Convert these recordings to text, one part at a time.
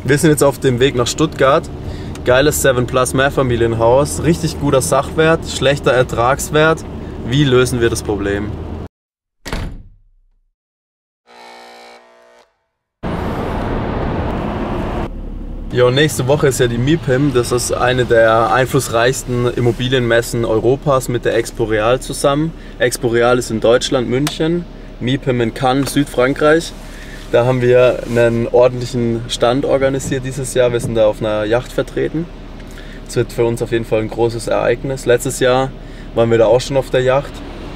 Wir sind jetzt auf dem Weg nach Stuttgart. Geiles 7 Plus Mehrfamilienhaus, richtig guter Sachwert, schlechter Ertragswert. Wie lösen wir das Problem? Jo, nächste Woche ist ja die MIPIM, das ist eine der einflussreichsten Immobilienmessen Europas mit der Expo Real zusammen. Expo Real ist in Deutschland, München, MIPIM in Cannes, Südfrankreich. Da haben wir einen ordentlichen Stand organisiert dieses Jahr, wir sind da auf einer Yacht vertreten. Das wird für uns auf jeden Fall ein großes Ereignis. Letztes Jahr waren wir da auch schon auf der Yacht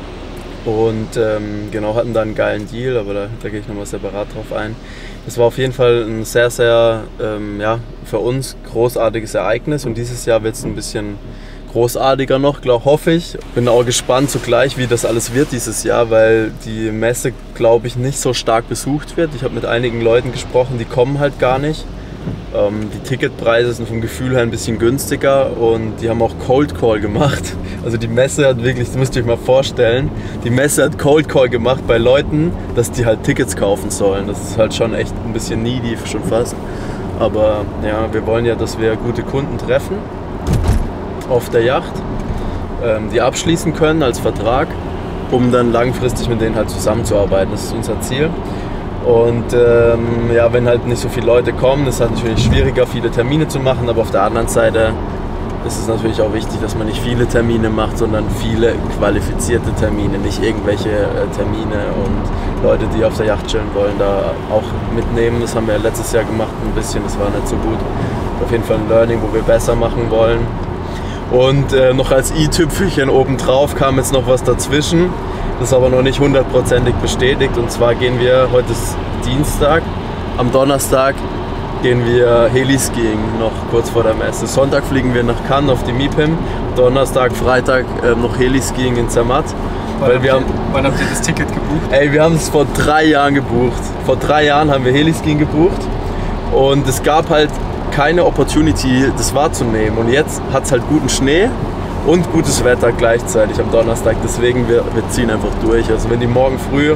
und genau, hatten da einen geilen Deal, aber da gehe ich nochmal separat drauf ein. Das war auf jeden Fall ein sehr, sehr ja, für uns großartiges Ereignis und dieses Jahr wird es ein bisschen großartiger noch, hoffe ich. Bin auch gespannt zugleich, wie das alles wird dieses Jahr, weil die Messe, glaube ich, nicht so stark besucht wird. Ich habe mit einigen Leuten gesprochen, die kommen halt gar nicht. Die Ticketpreise sind vom Gefühl her ein bisschen günstiger und die haben auch Cold Call gemacht. Also die Messe hat wirklich, das müsst ihr euch mal vorstellen, die Messe hat Cold Call gemacht bei Leuten, dass die halt Tickets kaufen sollen. Das ist halt schon echt ein bisschen needy schon fast. Aber ja, wir wollen ja, dass wir gute Kunden treffen auf der Yacht, die abschließen können als Vertrag, um dann langfristig mit denen halt zusammenzuarbeiten. Das ist unser Ziel. Und ja, wenn halt nicht so viele Leute kommen, ist es halt natürlich schwieriger, viele Termine zu machen, aber auf der anderen Seite ist es natürlich auch wichtig, dass man nicht viele Termine macht, sondern viele qualifizierte Termine, nicht irgendwelche Termine und Leute, die auf der Yacht chillen wollen, da auch mitnehmen. Das haben wir letztes Jahr gemacht ein bisschen, das war nicht so gut. Auf jeden Fall ein Learning, wo wir besser machen wollen. Und noch als i-Tüpfelchen obendrauf kam jetzt noch was dazwischen. Das ist aber noch nicht hundertprozentig bestätigt. Und zwar gehen wir, heute ist Dienstag, am Donnerstag gehen wir Heliskiing noch kurz vor der Messe. Sonntag fliegen wir nach Cannes auf die MIPIM, Donnerstag, Freitag noch Heliskiing in Zermatt. Wann habt ihr das Ticket gebucht? Ey, wir haben es vor 3 Jahren gebucht. Vor 3 Jahren haben wir Heliskiing gebucht und es gab halt keine Opportunity, das wahrzunehmen. Und jetzt hat es halt guten Schnee und gutes Wetter gleichzeitig am Donnerstag. Deswegen, wir ziehen einfach durch. Also wenn die morgen früh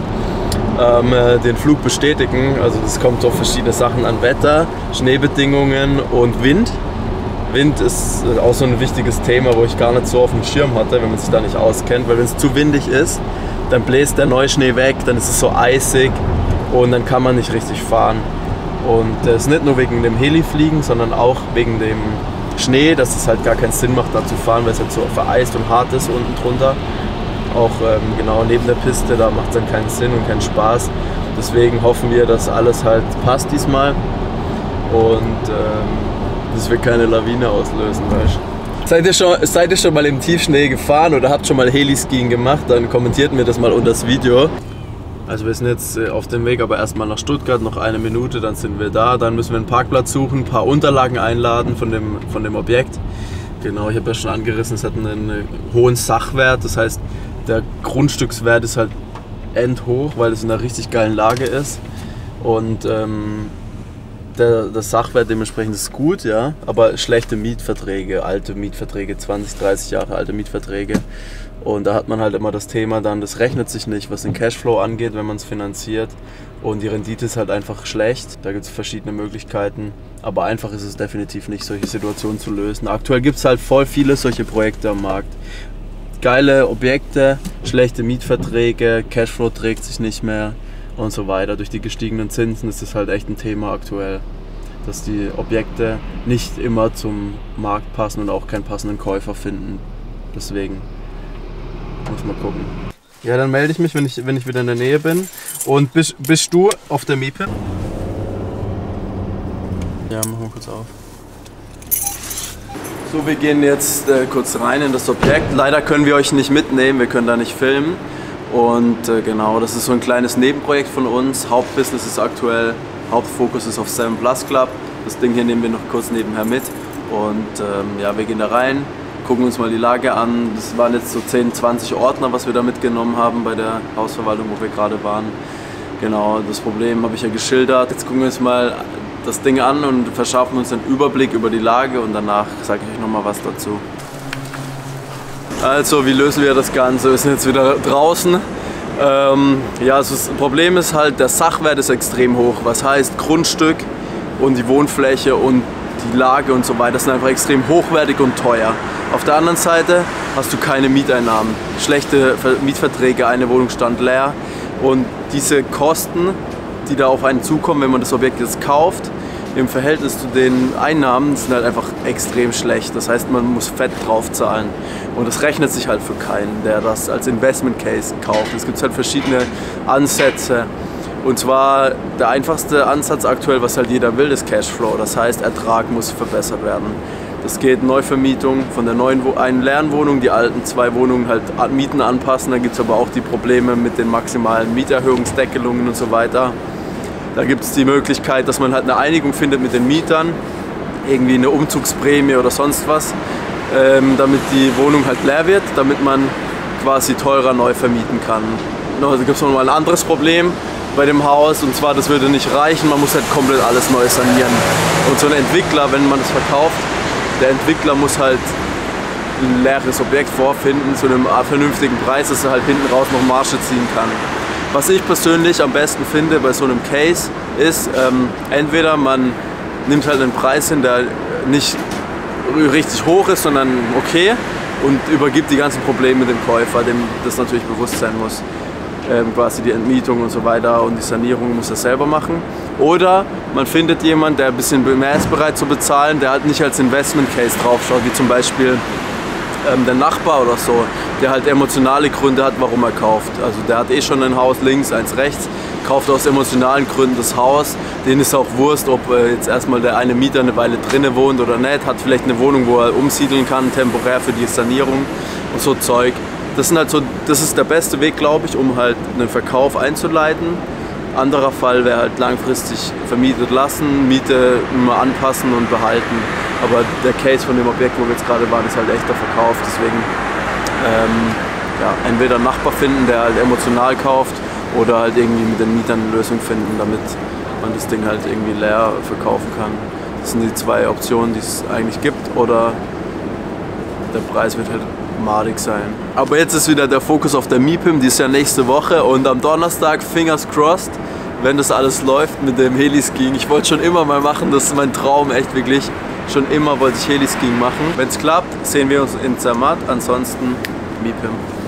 den Flug bestätigen, also das kommt auf verschiedene Sachen an, Wetter, Schneebedingungen und Wind. Wind ist auch so ein wichtiges Thema, wo ich gar nicht so auf dem Schirm hatte, wenn man sich da nicht auskennt. Weil wenn es zu windig ist, dann bläst der Neuschnee weg, dann ist es so eisig und dann kann man nicht richtig fahren. Und das ist nicht nur wegen dem Helifliegen, sondern auch wegen dem Schnee, dass es halt gar keinen Sinn macht, da zu fahren, weil es halt so vereist und hart ist unten drunter. Auch genau neben der Piste, da macht es dann keinen Sinn und keinen Spaß. Deswegen hoffen wir, dass alles halt passt diesmal und dass wir keine Lawine auslösen. Seid ihr schon mal im Tiefschnee gefahren oder habt schon mal Heliskiing gemacht? Dann kommentiert mir das mal unter das Video. Also wir sind jetzt auf dem Weg, aber erstmal nach Stuttgart, noch 1 Minute, dann sind wir da. Dann müssen wir einen Parkplatz suchen, ein paar Unterlagen einladen von dem Objekt. Genau, ich habe ja schon angerissen, es hat einen hohen Sachwert, das heißt, der Grundstückswert ist halt endhoch, weil es in einer richtig geilen Lage ist. Und der Sachwert dementsprechend ist gut, ja, aber schlechte Mietverträge, alte Mietverträge, 20, 30 Jahre alte Mietverträge. Und da hat man halt immer das Thema dann, das rechnet sich nicht, was den Cashflow angeht, wenn man es finanziert. Und die Rendite ist halt einfach schlecht. Da gibt es verschiedene Möglichkeiten. Aber einfach ist es definitiv nicht, solche Situationen zu lösen. Aktuell gibt es halt voll viele solche Projekte am Markt. Geile Objekte, schlechte Mietverträge, Cashflow trägt sich nicht mehr und so weiter. Durch die gestiegenen Zinsen ist das halt echt ein Thema aktuell, dass die Objekte nicht immer zum Markt passen und auch keinen passenden Käufer finden. Deswegen muss man gucken. Ja, dann melde ich mich, wenn ich wieder in der Nähe bin. Und bist du auf der MIPIM? Ja, machen wir kurz auf. So, wir gehen jetzt kurz rein in das Objekt. Leider können wir euch nicht mitnehmen, wir können da nicht filmen. Und genau, das ist so ein kleines Nebenprojekt von uns. Hauptbusiness ist aktuell, Hauptfokus ist auf 7 Plus Club. Das Ding hier nehmen wir noch kurz nebenher mit. Und ja, wir gehen da rein, gucken uns mal die Lage an. Das waren jetzt so 10, 20 Ordner, was wir da mitgenommen haben bei der Hausverwaltung, wo wir gerade waren. Genau, das Problem habe ich ja geschildert. Jetzt gucken wir uns mal das Ding an und verschaffen uns einen Überblick über die Lage und danach sage ich euch nochmal was dazu. Also, wie lösen wir das Ganze? Wir sind jetzt wieder draußen. Ja, also das Problem ist halt, der Sachwert ist extrem hoch. Was heißt, Grundstück und die Wohnfläche und die Lage und so weiter sind einfach extrem hochwertig und teuer. Auf der anderen Seite hast du keine Mieteinnahmen, schlechte Mietverträge, eine Wohnung stand leer und diese Kosten, die da auf einen zukommen, wenn man das Objekt jetzt kauft, im Verhältnis zu den Einnahmen sind halt einfach extrem schlecht. Das heißt, man muss fett drauf zahlen und das rechnet sich halt für keinen, der das als Investment Case kauft. Es gibt halt verschiedene Ansätze. Und zwar der einfachste Ansatz aktuell, was halt jeder will, ist Cashflow. Das heißt, Ertrag muss verbessert werden. Das geht Neuvermietung von der einen leeren Wohnung, die alten 2 Wohnungen halt Mieten anpassen. Da gibt es aber auch die Probleme mit den maximalen Mieterhöhungsdeckelungen und so weiter. Da gibt es die Möglichkeit, dass man halt eine Einigung findet mit den Mietern, irgendwie eine Umzugsprämie oder sonst was, damit die Wohnung halt leer wird, damit man quasi teurer neu vermieten kann. Also gibt es noch mal ein anderes Problem bei dem Haus, und zwar, das würde nicht reichen, man muss halt komplett alles neu sanieren. Und so ein Entwickler, wenn man das verkauft, der Entwickler muss halt ein leeres Objekt vorfinden zu einem vernünftigen Preis, dass er halt hinten raus noch Marge ziehen kann. Was ich persönlich am besten finde bei so einem Case ist, entweder man nimmt halt einen Preis hin, der nicht richtig hoch ist, sondern okay, und übergibt die ganzen Probleme dem Käufer, dem das natürlich bewusst sein muss. Quasi die Entmietung und so weiter und die Sanierung muss er selber machen. Oder man findet jemanden, der ein bisschen mehr ist bereit zu bezahlen, der halt nicht als Investment Case draufschaut, wie zum Beispiel der Nachbar oder so, der halt emotionale Gründe hat, warum er kauft. Also der hat eh schon ein Haus links, eins rechts, kauft aus emotionalen Gründen das Haus. Denen ist auch Wurst, ob jetzt erstmal der eine Mieter eine Weile drinnen wohnt oder nicht, hat vielleicht eine Wohnung, wo er umsiedeln kann, temporär für die Sanierung und so Zeug. Das ist der beste Weg, glaube ich, um halt einen Verkauf einzuleiten. Anderer Fall wäre halt langfristig vermietet lassen, Miete immer anpassen und behalten. Aber der Case von dem Objekt, wo wir jetzt gerade waren, ist halt echter Verkauf. Deswegen ja, entweder einen Nachbar finden, der halt emotional kauft, oder halt irgendwie mit den Mietern eine Lösung finden, damit man das Ding halt irgendwie leer verkaufen kann. Das sind die 2 Optionen, die es eigentlich gibt. Oder der Preis wird halt madig sein. Aber jetzt ist wieder der Fokus auf der MIPIM, die ist ja nächste Woche, und am Donnerstag, fingers crossed, wenn das alles läuft mit dem Heliskiing. Ich wollte schon immer mal machen, das ist mein Traum, echt wirklich. Schon immer wollte ich Heliskiing machen. Wenn es klappt, sehen wir uns in Zermatt, ansonsten MIPIM.